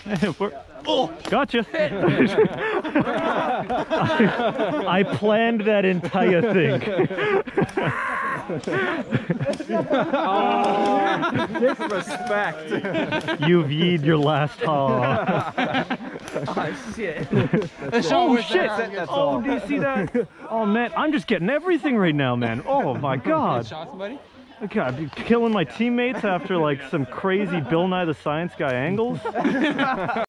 Oh, gotcha. I planned that entire thing. Disrespect. You've yeed your last haw. Oh shit. Oh shit! Oh, do you see that? Oh man, I'm just getting everything right now, man. Oh my god. Shot somebody? God, I'm killing my teammates after like some crazy Bill Nye the Science Guy angles.